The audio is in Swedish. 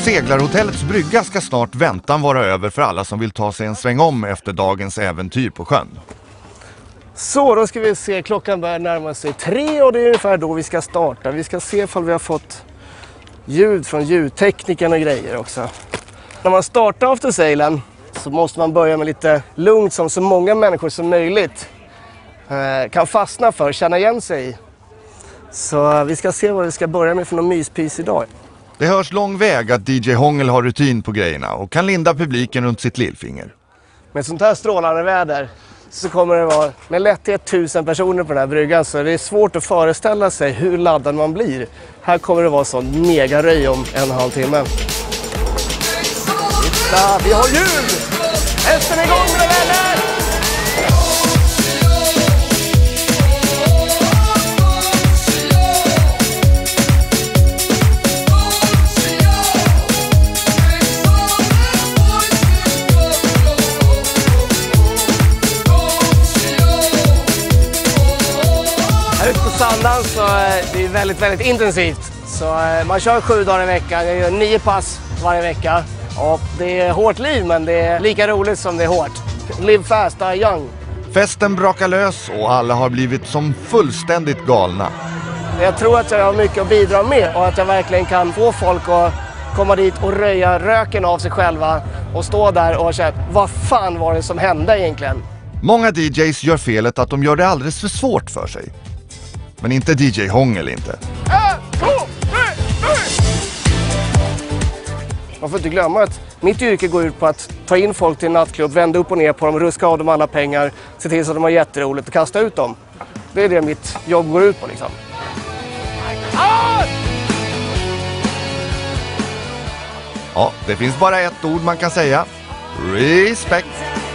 seglarhotellets brygga ska snart väntan vara över för alla som vill ta sig en sväng om efter dagens äventyr på sjön. Så då ska vi se, klockan börjar närma sig 3 och det är ungefär då vi ska starta. Vi ska se ifall vi har fått ljud från ljudtekniken och grejer också. När man startar aftersailen så måste man börja med lite lugnt som så många människor som möjligt kan fastna för, känna igen sig i. Så vi ska se vad vi ska börja med för någon myspis idag. Det hörs lång väg att DJ Hångel har rutin på grejerna och kan linda publiken runt sitt lillfinger. Med sånt här strålande väder så kommer det vara med lätthet 1000 personer på den här bryggan, så det är svårt att föreställa sig hur laddad man blir. Här kommer det vara sån mega röj om 1,5 timme. Titta, vi har ljud! Hästen är igång, mina vänner! Ute på Sandhamn så det är väldigt intensivt. Så man kör 7 dagar i veckan, jag gör 9 pass varje vecka. Och det är hårt liv, men det är lika roligt som det är hårt. Live fast, die young. Festen brakar lös och alla har blivit som fullständigt galna. Jag tror att jag har mycket att bidra med och att jag verkligen kan få folk att komma dit och röja röken av sig själva och stå där och känna, vad fan var det som hände egentligen? Många DJs gör felet att de gör det alldeles för svårt för sig. Men inte DJ Hångel inte. 1, 2, 3, 4! Man får inte glömma att mitt yrke går ut på att ta in folk till en nattklubb, vända upp och ner på dem, ruska av dem alla pengar, se till så att de har jätteroligt och kasta ut dem. Det är det mitt jobb går ut på liksom. Ja, det finns bara ett ord man kan säga. Respekt.